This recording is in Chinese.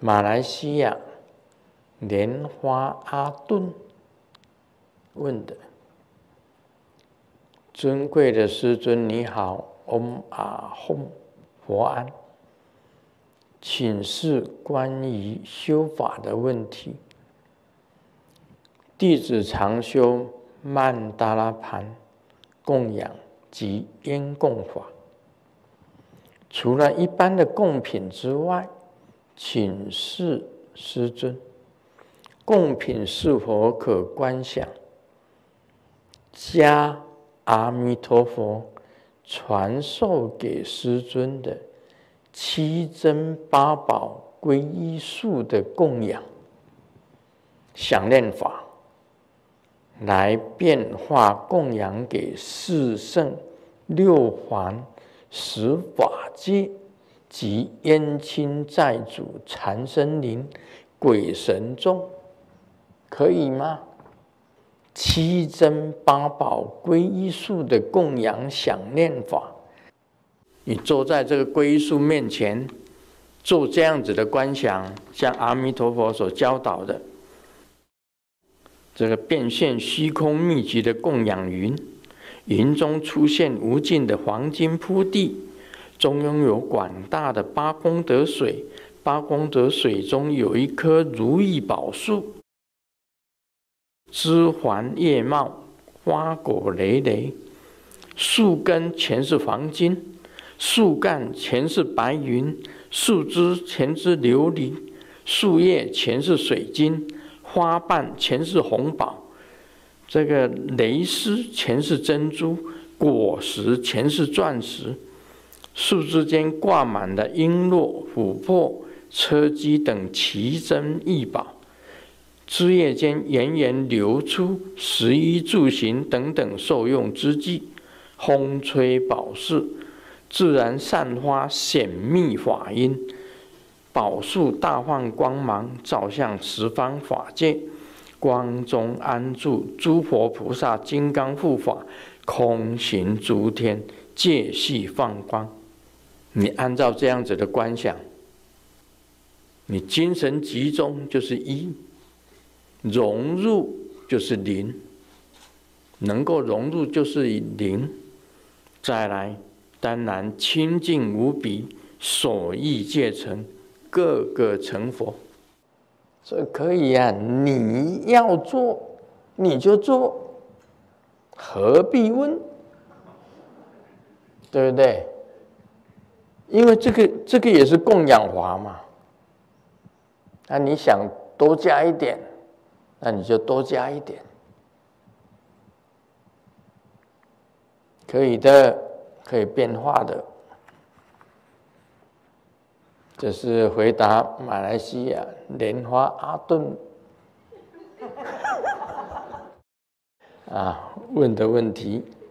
马来西亚莲花阿顿问的：尊贵的师尊你好，Om Ahom，佛安，请示关于修法的问题。弟子常修曼达拉盘供养及烟供法，除了一般的供品之外，请示师尊，供品是否可观想加阿弥陀佛传授给师尊的七珍八宝皈依术的供养想念法，来变化供养给四圣、六环、十法界及冤亲债主、残生灵、鬼神众，可以吗？七珍八宝皈依术的供养想念法，你坐在这个皈依术面前，做这样子的观想，像阿弥陀佛所教导的这个变现虚空密集的供养云，云中出现无尽的黄金铺地，中拥有广大的八功德水，八功德水中有一棵如意宝树，枝环叶茂，花果累累，树根全是黄金，树干全是白云，树枝全是琉璃，树叶全是水晶，花瓣全是红宝，这个蕾丝全是珍珠，果实全是钻石，树枝间挂满了璎珞、琥珀、车机等奇珍异宝，枝叶间源源流出食衣住行等等受用之际，风吹宝树，自然散发显密法音，宝树大放光芒，照向十方法界，光中安住诸佛菩萨金刚护法，空行诸天，界系放光。你按照这样子的观想，你精神集中就是一，融入就是零，能够融入就是零。再来，当然清净无比，所欲皆成，个个成佛。这可以啊，你要做你就做，何必问？对不对？因为这个也是供养法嘛。那你想多加一点，那你就多加一点，可以的，可以变化的。这是回答马来西亚莲花阿顿问的问题。